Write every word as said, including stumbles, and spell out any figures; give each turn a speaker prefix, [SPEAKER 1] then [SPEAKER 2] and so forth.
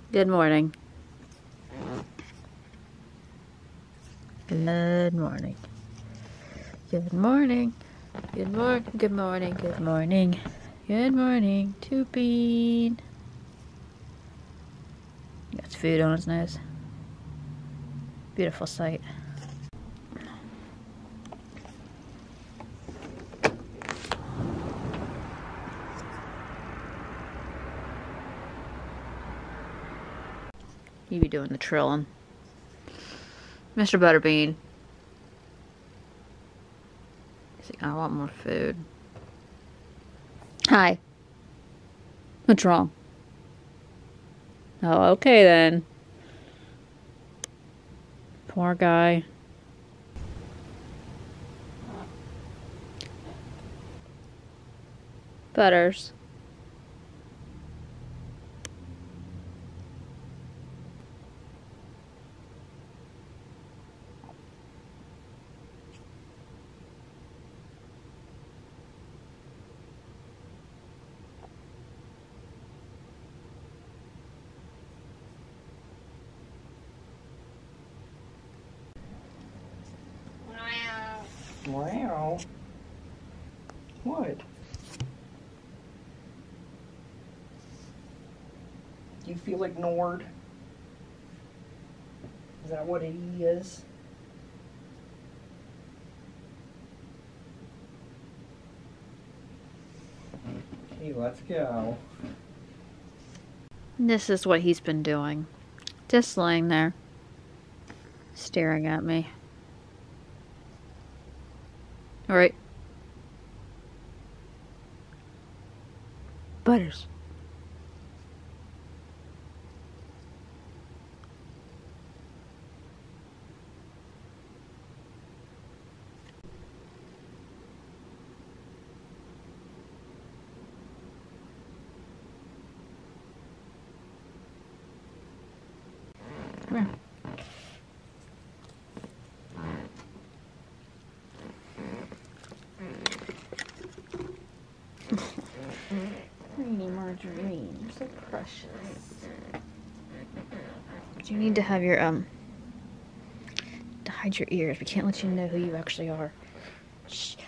[SPEAKER 1] Good morning. Good morning. Good morning. Good morning. Good morning. Good morning. Good morning to Bean. Got food on his nose. Beautiful sight. You be doing the trilling. Mister Butterbean. He's like, I want more food. Hi. What's wrong? Oh, okay then. Poor guy. Butters.
[SPEAKER 2] Wow. What? Do you feel ignored? Is that what it is? Okay, let's go.
[SPEAKER 1] This is what he's been doing. Just laying there. Staring at me. Alright. Butters. Come here. Tiny Margarine, you're so precious. But you need to have your, um, to hide your ears. We can't let you know who you actually are. Shh.